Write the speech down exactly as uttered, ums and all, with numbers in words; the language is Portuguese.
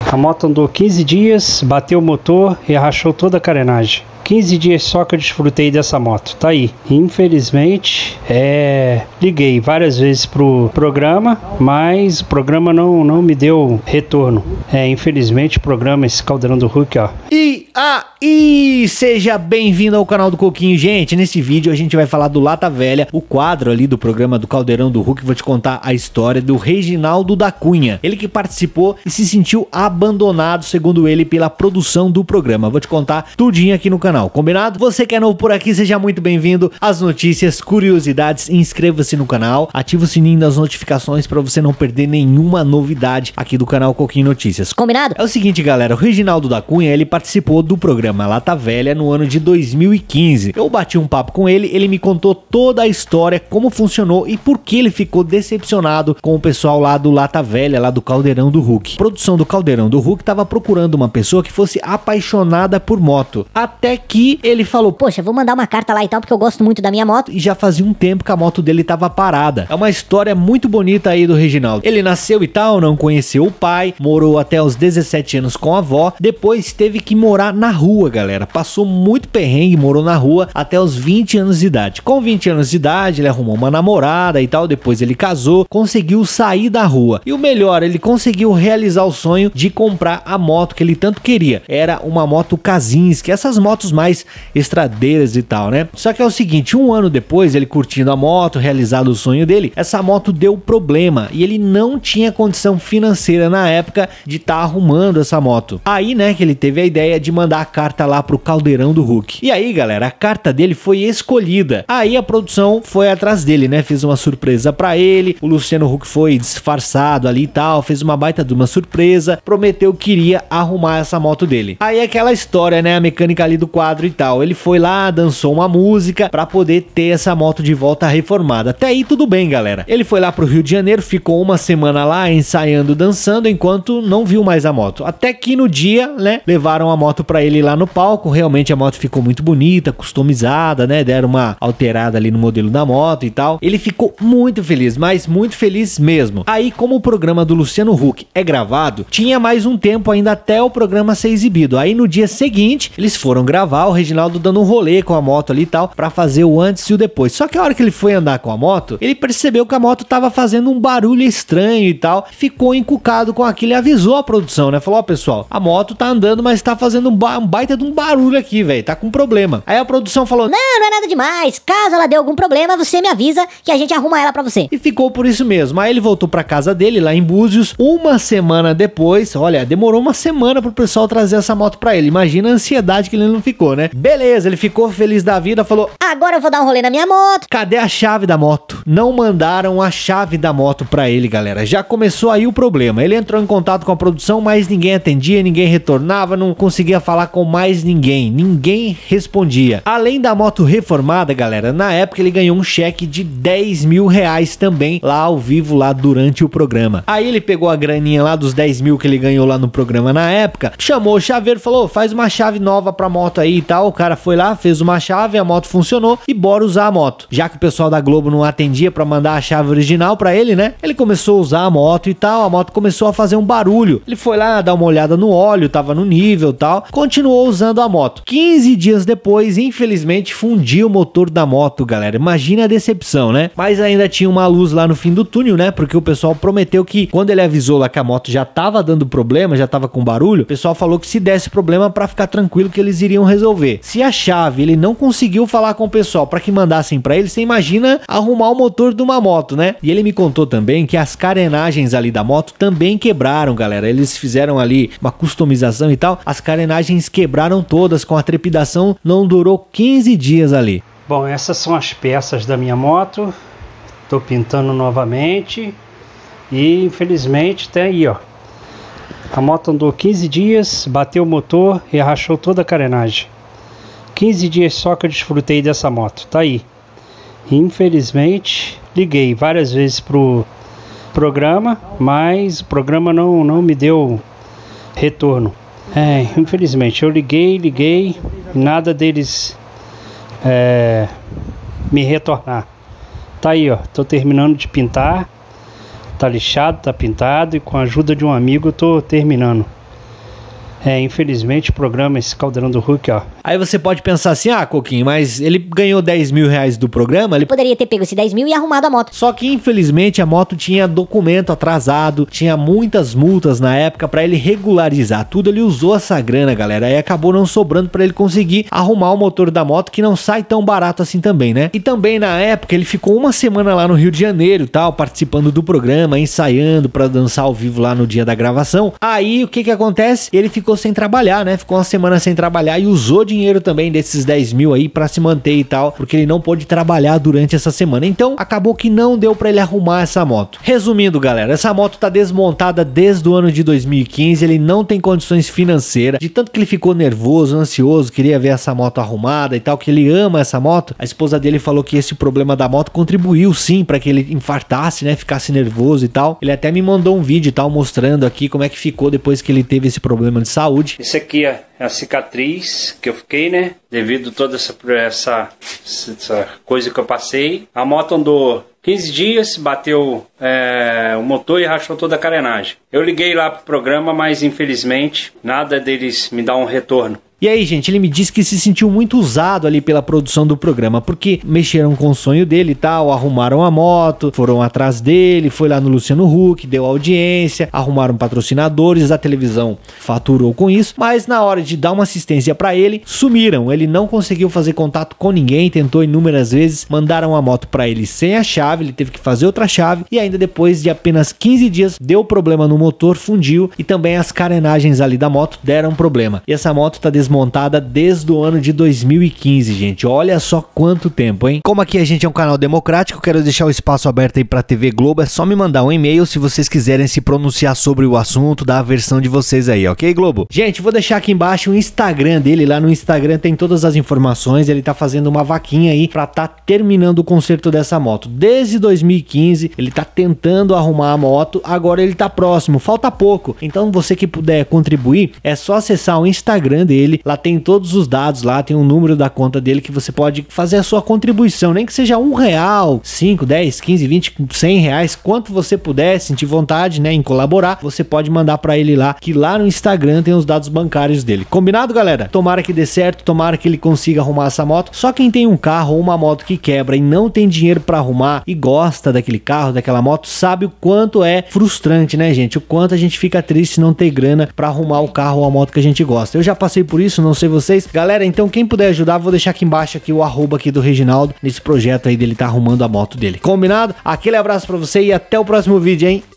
A moto andou quinze dias, bateu o motor e rachou toda a carenagem. quinze dias só que eu desfrutei dessa moto, tá aí. Infelizmente, é... liguei várias vezes pro programa, mas o programa não, não me deu retorno. É, infelizmente, o programa, esse Caldeirão do Hulk, ó. E aí, seja bem-vindo ao canal do Coquinho. Gente, nesse vídeo a gente vai falar do Lata Velha, o quadro ali do programa do Caldeirão do Hulk. Vou te contar a história do Reginaldo da Cunha. Ele que participou e se sentiu abandonado, segundo ele, pela produção do programa. Vou te contar tudinho aqui no canal. Combinado? Você que é novo por aqui, seja muito bem-vindo às notícias, curiosidades, inscreva-se no canal, ativa o sininho das notificações para você não perder nenhuma novidade aqui do canal Coquinho Notícias. Combinado? É o seguinte, galera, o Reginaldo da Cunha, ele participou do programa Lata Velha no ano de dois mil e quinze. Eu bati um papo com ele, ele me contou toda a história, como funcionou e por que ele ficou decepcionado com o pessoal lá do Lata Velha, lá do Caldeirão do Hulk. A produção do Caldeirão do Hulk tava procurando uma pessoa que fosse apaixonada por moto, até que ele falou, poxa, vou mandar uma carta lá e tal, porque eu gosto muito da minha moto. E já fazia um tempo que a moto dele tava parada. É uma história muito bonita aí do Reginaldo. Ele nasceu e tal, não conheceu o pai, morou até os dezessete anos com a avó, depois teve que morar na rua, galera. Passou muito perrengue, morou na rua até os vinte anos de idade. Com vinte anos de idade, ele arrumou uma namorada e tal, depois ele casou, conseguiu sair da rua. E o melhor, ele conseguiu realizar o sonho de comprar a moto que ele tanto queria. Era uma moto Kazinski, essas motos mais estradeiras e tal, né? Só que é o seguinte, um ano depois, ele curtindo a moto, realizado o sonho dele, essa moto deu problema e ele não tinha condição financeira na época de estar tá arrumando essa moto. Aí, né, que ele teve a ideia de mandar a carta lá pro Caldeirão do Hulk. E aí, galera, a carta dele foi escolhida. Aí a produção foi atrás dele, né? Fez uma surpresa pra ele, o Luciano Huck foi disfarçado ali e tal, fez uma baita de uma surpresa, prometeu que iria arrumar essa moto dele. Aí aquela história, né, a mecânica ali do quadro e tal, ele foi lá, dançou uma música pra poder ter essa moto de volta reformada. Até aí tudo bem, galera. Ele foi lá pro Rio de Janeiro, ficou uma semana lá ensaiando, dançando, enquanto não viu mais a moto. Até que no dia, né, levaram a moto pra ele lá no palco. Realmente a moto ficou muito bonita, customizada, né, deram uma alterada ali no modelo da moto e tal. Ele ficou muito feliz, mas muito feliz mesmo. Aí, como o programa do Luciano Huck é gravado, tinha mais um tempo ainda até o programa ser exibido. Aí no dia seguinte, eles foram gravar, o Reginaldo dando um rolê com a moto ali e tal, pra fazer o antes e o depois. Só que a hora que ele foi andar com a moto, ele percebeu que a moto tava fazendo um barulho estranho e tal, ficou encucado com aquilo e avisou a produção, né? Falou, ó, pessoal, a moto tá andando, mas tá fazendo um, ba um baita de um barulho aqui, velho, tá com problema. Aí a produção falou, não, não é nada demais, caso ela dê algum problema, você me avisa que a gente arruma ela pra você. E ficou por isso mesmo. Aí ele voltou pra casa dele, lá em Búzios, uma semana depois, olha, demorou uma semana pro pessoal trazer essa moto pra ele. Imagina a ansiedade que ele não ficou, né? Beleza, ele ficou feliz da vida, falou, agora eu vou dar um rolê na minha moto. Cadê a chave da moto? Não mandaram a chave da moto pra ele, galera. Já começou aí o problema. Ele entrou em contato com a produção, mas ninguém atendia, ninguém retornava, não conseguia falar com mais ninguém. Ninguém respondia. Além da moto reformada, galera, na época ele ganhou um cheque de dez mil reais também, lá ao vivo, lá durante o programa. Aí ele pegou a graninha lá dos dez mil que ele ganhou lá no programa na época, chamou o chaveiro, falou, faz uma chave nova pra moto aí e tal. O cara foi lá, fez uma chave, a moto funcionou e bora usar a moto. Já que o pessoal da Globo não atendia pra mandar a chave original pra ele, né? Ele começou a usar a moto e tal, a moto começou a fazer um barulho. Ele foi lá dar uma olhada no óleo, tava no nível e tal, continuou usando a moto. quinze dias depois, infelizmente, fundiu o motor da moto, galera. Imagina a decepção, né? Mas ainda tinha uma luz lá no fim do túnel, né? Porque o pessoal prometeu que quando ele avisou lá que a moto já tava dando problema, já tava com barulho, o pessoal falou que se desse problema pra ficar tranquilo que eles iriam resolver. Se a chave ele não conseguiu falar com o pessoal para que mandassem para ele, você imagina arrumar o motor de uma moto, né? E ele me contou também que as carenagens ali da moto também quebraram, galera. Eles fizeram ali uma customização e tal, as carenagens quebraram todas, com a trepidação não durou quinze dias ali. Bom, essas são as peças da minha moto. Tô pintando novamente e infelizmente tá aí, ó. A moto andou quinze dias, bateu o motor e rachou toda a carenagem. quinze dias só que eu desfrutei dessa moto, tá aí. Infelizmente, liguei várias vezes pro programa, mas o programa não, não me deu retorno. É, infelizmente, eu liguei, liguei, nada deles é, me retornar. Tá aí, ó, tô terminando de pintar. Tá lixado, tá pintado e com a ajuda de um amigo eu tô terminando. É, infelizmente o programa, esse Caldeirão do Hulk, ó. Aí você pode pensar assim, ah, Coquinho, mas ele ganhou dez mil reais do programa, ele Poderia ter pego esse dez mil e arrumado a moto. Só que infelizmente a moto tinha documento atrasado, tinha muitas multas na época pra ele regularizar tudo, ele usou essa grana, galera, aí acabou não sobrando pra ele conseguir arrumar o motor da moto, que não sai tão barato assim também, né? E também na época ele ficou uma semana lá no Rio de Janeiro, tal, participando do programa, ensaiando pra dançar ao vivo lá no dia da gravação. Aí o que que acontece? Ele ficou sem trabalhar, né? Ficou uma semana sem trabalhar e usou dinheiro também desses dez mil aí pra se manter e tal, porque ele não pôde trabalhar durante essa semana. Então acabou que não deu pra ele arrumar essa moto. Resumindo, galera, essa moto tá desmontada desde o ano de dois mil e quinze, ele não tem condições financeiras, de tanto que ele ficou nervoso, ansioso, queria ver essa moto arrumada e tal, que ele ama essa moto. A esposa dele falou que esse problema da moto contribuiu sim pra que ele infartasse, né, ficasse nervoso e tal. Ele até me mandou um vídeo e tal, mostrando aqui como é que ficou depois que ele teve esse problema de saúde. Esse aqui é a cicatriz que eu fiquei, né, devido a toda essa, essa, essa coisa que eu passei. A moto andou quinze dias, bateu é, o motor e rachou toda a carenagem. Eu liguei lá pro programa, mas infelizmente nada deles me dá um retorno. E aí, gente, ele me disse que se sentiu muito usado ali pela produção do programa, porque mexeram com o sonho dele e tal, arrumaram a moto, foram atrás dele, foi lá no Luciano Huck, deu audiência, arrumaram patrocinadores, a televisão faturou com isso, mas na hora de dar uma assistência pra ele, sumiram, ele não conseguiu fazer contato com ninguém, tentou inúmeras vezes, mandaram a moto pra ele sem a chave, ele teve que fazer outra chave, e ainda depois de apenas quinze dias, deu problema no motor, fundiu, e também as carenagens ali da moto deram problema. E essa moto tá desmontada montada desde o ano de dois mil e quinze, gente. Olha só quanto tempo, hein? Como aqui a gente é um canal democrático, quero deixar o espaço aberto aí pra T V Globo. É só me mandar um e-mail se vocês quiserem se pronunciar sobre o assunto, dar a versão de vocês aí, ok, Globo? Gente, vou deixar aqui embaixo o Instagram dele. Lá no Instagram tem todas as informações. Ele tá fazendo uma vaquinha aí pra tá terminando o conserto dessa moto. Desde dois mil e quinze, ele tá tentando arrumar a moto. Agora ele tá próximo, falta pouco. Então você que puder contribuir, é só acessar o Instagram dele. Lá tem todos os dados, lá tem o número da conta dele que você pode fazer a sua contribuição, nem que seja um real, cinco, dez, quinze, vinte, cem reais, quanto você puder, sentir vontade, né, em colaborar, você pode mandar pra ele lá, que lá no Instagram tem os dados bancários dele. Combinado, galera? Tomara que dê certo, tomara que ele consiga arrumar essa moto. Só quem tem um carro ou uma moto que quebra e não tem dinheiro pra arrumar e gosta daquele carro, daquela moto, sabe o quanto é frustrante, né, gente? O quanto a gente fica triste não ter grana pra arrumar o carro ou a moto que a gente gosta. Eu já passei por isso, não sei vocês. Galera, então quem puder ajudar, vou deixar aqui embaixo aqui o arroba aqui do Reginaldo, nesse projeto aí dele tá arrumando a moto dele. Combinado? Aquele abraço pra você e até o próximo vídeo, hein?